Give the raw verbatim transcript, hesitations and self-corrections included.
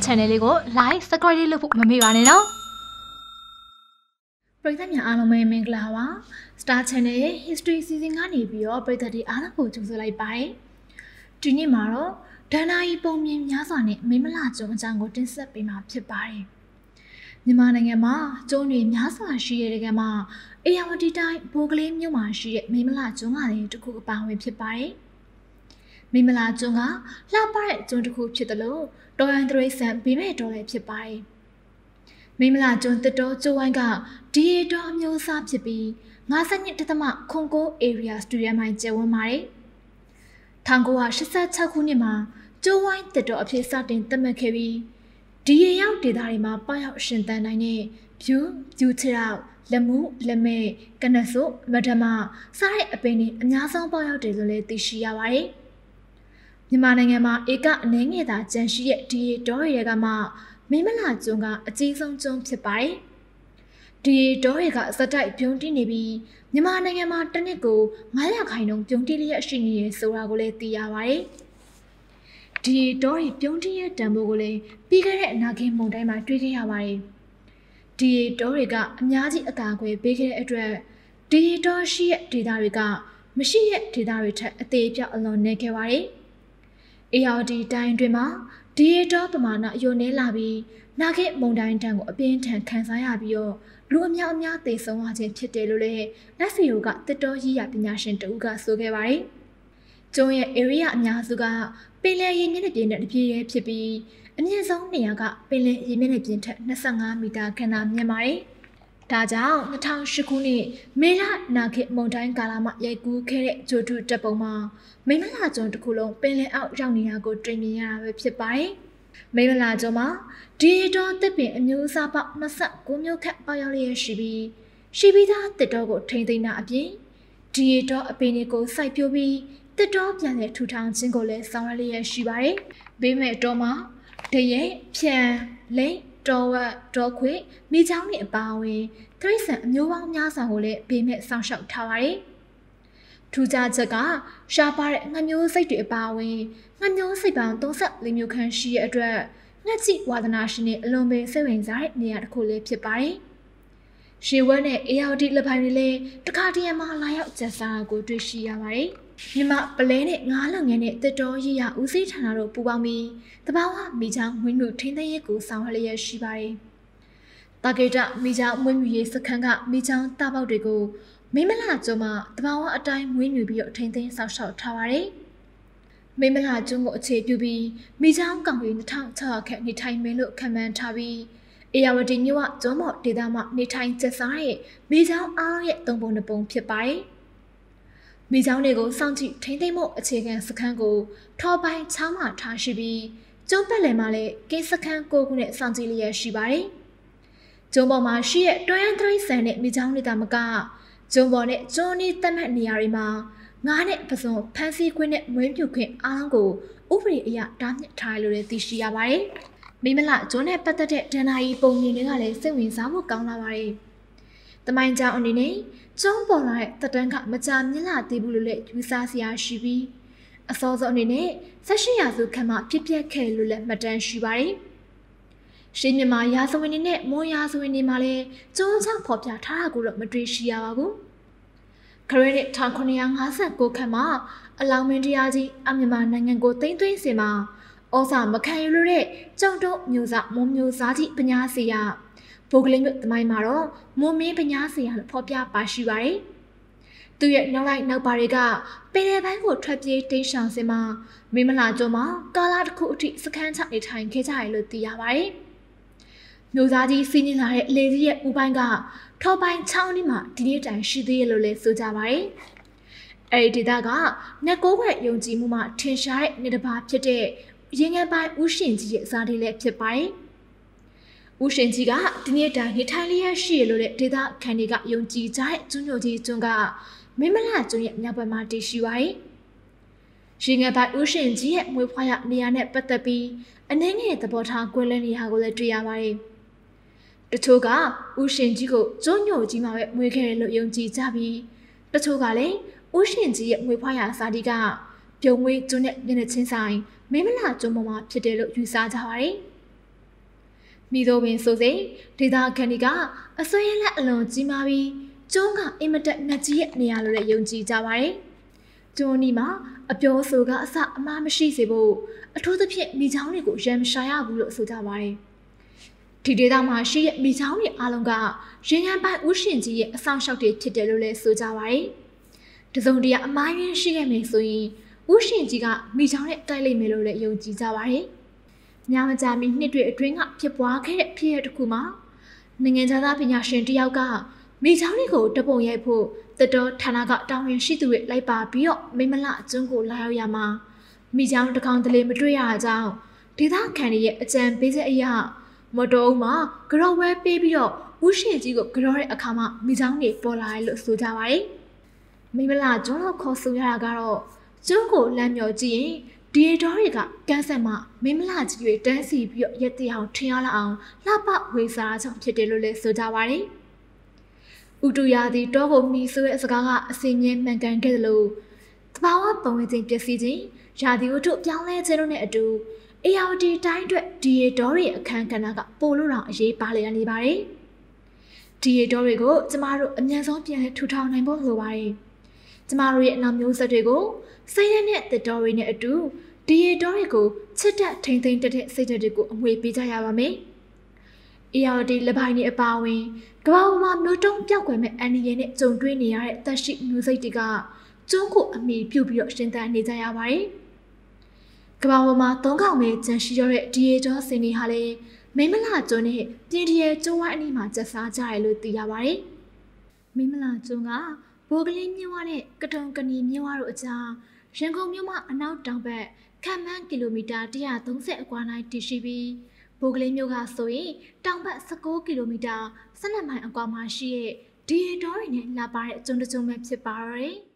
channel လေးကို like subscribe လုပ်ဖို့မမေ့ပါနဲ့နော်ပရိသတ်များအားလုံးပဲမင်္ဂလာပါ Star Channel ရဲ့ History Season ကနေပြီးတော့ပရိသတ်တွေအားလုံးကိုကြိုဆိုလိုက်ပါတယ်ဒီနေ့မှာတော့ဒဏ္ဍာရီပုံမြင်များစွာနဲ့မိမလကျုံအကြောင်းကိုတင်ဆက်ပေးမှာဖြစ်ပါတယ်မြန်မာနိုင်ငံမှာကျုံတွေများစွာရှိတဲ့ကမှာအေယာဝတီတိုင်းဘိုးကလေးမြို့မှာရှိတဲ့မိမလကျုံကလည်းတစ်ခုအပါဝင်ဖြစ်ပါတယ်မိမလာကျွန်းကလှပတဲ့ကျွန်းတစ်ခုဖြစ်တယ်လို့တော်ရန်တရိษံဘေးမဲ့တော်လည်းဖြစ်ပါတယ်။မိမလာကျွန်းတစ်တော်ကျိုးဝိုင်းကဒီရီတော်အမျိုးအစားဖြစ်ပြီး၅၂.ခွန်ကို area studio မှာကျယ်ဝန်းပါတယ်။၁၉၈၆ခုနှစ်မှာကျိုးဝိုင်းတစ်တော်အဖြစ်စတင်သတ်မှတ်ခဲ့ပြီးဒီရီရောက်ဒေသတွေမှာပေါရောက်ရှင်သန်နိုင်တဲ့ဖြူဖြူချရောက်လက်မှုလက်မဲကနဆုမဒမစားတဲ့အပင်တွေအများဆုံးပေါရောက်တယ်လို့လည်းသိရှိရပါတယ်။မြန်မာနိုင်ငံမှာဧကအနှဲငယ်သာကျန်ရှိတဲ့ဒီဒေါ်ရဲကမှမိမလာကျွန်းကအကြီးဆုံးကျွန်းဖြစ်ပါတယ်။ဒီဒေါ်ရဲကစတိုက်ပြုံးတိနေပြီးမြန်မာနိုင်ငံမှာတစ်နှစ်ကို၅ရာခိုင်နှုန်းပြုံးတိလျက်ရှိနေရဆိုတာကိုလည်းသိရပါတယ်။ဒီဒေါ်ရဲပြုံးတိရဲ့တန်ဖိုးကိုလည်းပြီးခဲ့တဲ့အနာဂတ်မုန်တိုင်းမှာတွေ့ခဲ့ရပါတယ်။ဒီဒေါ်ရဲကအများကြီးအကာအကွယ်ပေးခဲ့တဲ့အတွက်ဒီဒေါ်ရှိရဲ့ဒေတာတွေကမရှိရဲ့ဒေတာတွေထက်အသေးပြောက်အလွန်နေခဲ့ပါတယ်။အေယာဝတီတိုင်းတွင်မှာဒီရီတော်ပမာဏယိုနေလာပြီးနာဂိမုန်တိုင်းတန်းကိုအပြင်းထန်ခံစားရပြီးတော့လူအများအများသေဆုံးရခြင်းဖြစ်တယ်လို့လည်းလက်စီယိုကတစ်တော်ရေးရပညာရှင်တဦးကဆိုခဲ့ပါတယ်။ကျုံရဲ့ area အများစုကပင်လယ်ရေမျက်နှာပြင်နဲ့တပြေးရဲဖြစ်ပြီးအမြင့်ဆုံးနေရာကပင်လယ်ရေမျက်နှာပြင်ထက်၂၅မီတာခန့်သာမြင့်ပါတယ်။ဒါကြောင့်၂၀၀၈ခုနှစ်မေလနာဂိမုန်တိုင်းကာလမှာရိုက်ကူးခဲ့တဲ့ဂျိုတုတပ်ပုံမှာမိမလာကျွန်းတစ်ခုလုံးပင်လယ်အောက်ရောက်နေတာကိုတွေ့မြင်ရတာပဲဖြစ်ပါတယ်။မိမလာကျွန်းမှာဒီတော်တစ်ပင်အမျိုးအစားပေါင်း၂၉မျိုးခန့်ပေါရောက်လျက်ရှိပြီးရှိပြီးသားတစ်တော်ကိုထိမ့်သိမ်းတာအပြင်ဒီတော်အပင်တွေကိုစိုက်ပျိုးပြီးတစ်တော်ပြန်လည်ထူထောင်ခြင်းကိုလည်းဆောင်ရွက်လျက်ရှိပါတယ်။ဘေးမဲ့တော်မှာတရဲဖြန်လိမ့်တော်ဝတ်တော်ခွေမိချောင်းတွေအပါအဝင်တရိษံအမျိုးပေါင်းများစွာကိုလည်းဘေးမဲ့ဆောင်ရှောက်ထားပါတယ်။ထူးခြားချက်ကရှားပါတဲ့ငှက်မျိုးစိတ်တွေအပါအဝင်ငှက်မျိုးစိတ်ပေါင်း၃၄မျိုးခန့်ရှိတဲ့အတွက်ငှက်ကြည့်ဝါသနာရှင်တွေအလွန်ပဲစိတ်ဝင်စားတဲ့နေရာတစ်ခုလည်းဖြစ်ပါတယ်။ရှေဝက်နဲ့အေယာဝတီလက်ပိုင်းတွေလည်းတခါတရံမှာလာရောက်ကျဆာကိုတွေ့ရှိရပါတယ်။မြမပလဲနဲ့ငါးလုပ်ငန်းနဲ့တစ်တော်ရရဦးစီးဌာနတို့ပူးပေါင်းပြီးတဘာဝမိချောင်းဝင်းမှုထိန်းသိမ်းရေးကိုဆောင်ရွက်လျက်ရှိပါတယ်။တာဂေတမိချောင်းမွေးမြူရေးစခန်းကမိချောင်းတာပေါက်တွေကိုမိမလာကျွန်းမှာတဘာဝအတိုင်းမွေးမြူပြီးတော့ထိန်းသိမ်းဆောက်ရှောက်ထားပါတယ်။မိမလာကျွန်းကိုအခြေပြုပြီးမိချောင်းကောင်ရီ၂၆၀၀ခန့်နေထိုင်မယ်လို့ခန့်မှန်းထားပြီးအေယာဝတီမြို့ကကျွန်းပေါ်ဒေသမှာနေထိုင်ကျက်စားတဲ့မိချောင်းအားရဲ့သုံးပုံနှစ်ပုံဖြစ်ပါတယ်။မိချောင်းတွေကိုစောင့်ကြည့်ထိန်းသိမ်းမှုအခြေခံစခန်းကိုထော်ပိုင်းချောင်းမှာထားရှိပြီးကျွန်းပတ်လည်မှာလည်းကင်းစခန်း၉ခုနဲ့စောင့်ကြည့်လျက်ရှိပါတယ်။ကျွန်းပေါ်မှာရှိတဲ့တော်ရန်တရိษံနဲ့မိချောင်းတွေတာမကကျွန်းပေါ်နဲ့ကျွန်းနီးသတ်မှတ်နေရာတွေမှာငါးနဲ့ပစုံဖမ်းဆီးခွင့်နဲ့မွေးမြူခွင့်အားလုံးကိုဥပဒေအရတားမြစ်ထားလို့လည်းသိရှိရပါတယ်။မိမလကျွန်းနဲ့ပတ်သက်တဲ့ဒဏ္ဍာရီပုံမြင်တွေကလည်းစိတ်ဝင်စားဖို့ကောင်းလာပါတယ်။တမိုင်းကြောင်အနေနဲ့ကျွန်းပေါ်လာတဲ့တက်တန်းကမကြာမြင့်လာသေးဘူးလို့လည်းယူဆစရာရှိပြီးအစောစောအနေနဲ့၁၈ရာစုခန့်မှဖြစ်ပျက်ခဲ့လို့လည်းမှတ်တမ်းရှိပါတယ်။ရှေးမြန်မာရာဇဝင်တွေနဲ့မွန်ရာဇဝင်တွေမှာလည်းကျုံးချဖော်ပြထားတာကိုတော့မတွေ့ရှိရပါဘူး။ခရစ်နှစ်၁၉၅၉ခန့်မှာအလောင်းမင်းတရားကြီးအမြန်မာနိုင်ငံကိုသိမ်းသွင်းစင်မှာဩဇာမခံယူလို့တဲ့ကျောင်းတို့မျိုးစားမွန်မျိုးစားကြီးပညာစီရဘိုးကလေးမျိုးတမိုင်းမှာတော့မွန်မင်းပညာစီရလို့ဖော်ပြပါရှိပါတယ်။သူရဲ့နောက်လိုက်နောက်ပါတွေကပင်လယ်ပိုင်းကိုထွက်ပြေးတိမ်းရှောင်စင်မှာမိမလာကျွန်းမှာကာလာတစ်ခုအထိစခန်းချနေထိုင်ခဲ့ကြတယ်လို့သိရပါတယ်။မျိုးသားကြီးစီးနေလာတဲ့လေကြီးရဲ့ဥပိုင်းကထော်ပိုင်းချောင်းဒီမှာဒီနေ့တိုင်ရှိသေးရလို့လည်းဆိုကြပါတယ်။အဲဒီဒေသကနက်ကိုးခွဲယုံကြည်မှုမှထင်ရှားတဲ့နေတစ်ပါးဖြစ်တဲ့ရင်ငယ်ပိုင်းဦးရှင်ကြီးရဲ့ဇာတိလည်းဖြစ်ပါတယ်။ဦးရှင်ကြီးကဒီနေ့တိုင်နေထိုင်လျက်ရှိရလို့တဲ့ဒေသခံတွေကယုံကြည်ကြတဲ့ကျွန်းညိုကြီးကျွန်းကမိမလာကျွန်းရဲ့မြောက်ဘက်မှာတည်ရှိပါတယ်။ရင်ငယ်ပိုင်းဦးရှင်ကြီးရဲ့မွေးဖွားရနေရာနဲ့ပတ်သက်ပြီးအနှင်းငယ်သဘောထားကွဲလွဲနေတာကိုလည်းတွေ့ရပါတယ်။တချို့ကဦးရှင်ကြီးကိုကျွန်းညိုကြီးမှာပဲမွေးခဲ့တယ်လို့ယုံကြည်ကြပြီးတချို့ကလည်းဦးရှင်ကြီးရဲ့မွေးဖွားရဇာတိကပြုံမွေးကျွန်းနဲ့မျက်နှာချင်းဆိုင်မိမလာကျွန်းပေါ်မှာဖြစ်တယ်လို့ယူဆကြပါတယ်။မိတို့ပင်ဆိုစေဒေတာခန်ဒီကအဆွေးလက်အလွန်ကြီးမားပြီးကျုံးကအင်မတက်နှက်ကြီးရဲ့နေရာလိုတဲ့ယုံကြည်ကြပါတယ်။ကျုံးနီမှာအပြောဆိုကအစအမှားမရှိစေဖို့အထူးသဖြင့်မိချောင်းတွေကိုရံမရှာရဘူးလို့ဆိုကြပါတယ်။ဒီဒေတာမှာရှိတဲ့မိချောင်းတွေအားလုံးကရင်ရန်ပိုင်ဥရှင်ကြီးရဲ့အဆောင်ရှောက်တွေဖြစ်တယ်လို့လည်းဆိုကြပါတယ်။တစုံတရာအမှားရင်းရှိခဲ့မယ်ဆိုရင်ဥရှင်ကြီးကမိချောင်းနဲ့တိုက်လိုက်မယ်လို့လည်းယုံကြည်ကြပါတယ်။ညမကြမီနှစ်တွေအတွင်းကဖြစ်ပွားခဲ့တဲ့ဖြစ်ရပ်တစ်ခုမှာနိုင်ငံသားပညာရှင်တယောက်ကမိချောင်းတွေကိုတပုံရိုက်ဖို့တတော်ဌာနကတောင်းရင်ရှိသူတွေလိုက်ပါပြီးတော့မိမလအကျွန်းကိုလာရောက်ရမှာမိချောင်းတစ်ကောင်တလေမတွေ့ရတာကြောင့်ဒေသခံတွေရဲ့အကြံပေးချက်အရမော်တော်အုပ်မှာကြော်ဝဲပေးပြီးတော့ဥရှင်ကြီးကိုကြော်တဲ့အခါမှာမိချောင်းတွေပေါ်လာတယ်လို့ဆိုကြပါတယ်မိမလကျွန်းလို့ခေါ်ဆိုရတာကတော့ကျွန်းကိုလမ်းမြော်ကြည့်ရင်ဒီတော်တွေကကန်းဆက်မှာမိမလကြီးတွေတန်းစီပြီးတော့ရက်တီအောင်ထင်ရလောက်အောင်လှပဝေစားကြောင့်ဖြစ်တယ်လို့လည်းဆိုကြပါတယ်ဥတူရာသီတောကိုမီဆိုတဲ့စကားကအစင်းမြဲမှန်ကန်ခဲ့တယ်လို့တဘာဝပုံဝင်ခြင်းပျက်စီးခြင်းရာသီဥတုပြောင်းလဲခြင်းတို့နဲ့အတူအေယာဝတီတိုင်းအတွက်ဒီရေတော်ရဲ့အခန်းကဏ္ဍကပိုလို့တောင်အရေးပါလေနေပါတယ်ဒီရေတော်တွေကိုကျမတို့အမြန်ဆုံးပြန်လဲထူထောင်နိုင်ဖို့လိုပါတယ်ကျမတို့ရဲ့အနောက်မျိုးဆက်တွေကိုစိတ်ရတဲ့တစ်တော်တွေနဲ့အတူဒီရေတော်တွေကိုချစ်တက်ထိမ့်သိမ့်တက်တဲ့စိတ်ဓာတ်တွေကိုအမွေပေးကြရပါမယ်အေယာဝတီလက်ပိုင်းတွေအပါအဝင်ကမ္ဘာပေါ်မှာမျိုးတုံးပြောက်ွယ်မဲ့အန်ဒီရဲနဲ့ကြုံတွေ့နေရတဲ့တက်ရှိမျိုးစိတ်တွေကကျွန်းကိုအမိပြုတ်ပြီးတော့ရှင်သန်နေကြရပါတယ်။ကမ္ဘာပေါ်မှာသုံးခေါင်ပဲကျန်ရှိရတဲ့ဒီရေကျော်စင်တွေဟာလည်းမိမလာကျွန်းနဲ့ပြင်းတရဲကျွန်းဝိုင်းအနီးမှာကျက်စားကြရလို့သိရပါတယ်။မိမလာကျွန်းကဘိုးကလေးမြစ်ဝနဲ့ကတုံကနီမြစ်ဝတို့အကြားရန်ကုန်မြို့မှာအနောက်တောင်ဘက်ခန့်မှန်းကီလိုမီတာone hundred thirtyအကွာ၌တည်ရှိပြီးဘိုးကလေးမြို့ကဆိုရင်တောင်ဘက်nineteenကီလိုမီတာtwelveမိုင်အကွာမှာရှိတဲ့ဒီရေတော်တွေနဲ့လာပါတဲ့ကျွန်းတစ်ကျွန်းပဲဖြစ်ပါတော့တယ်။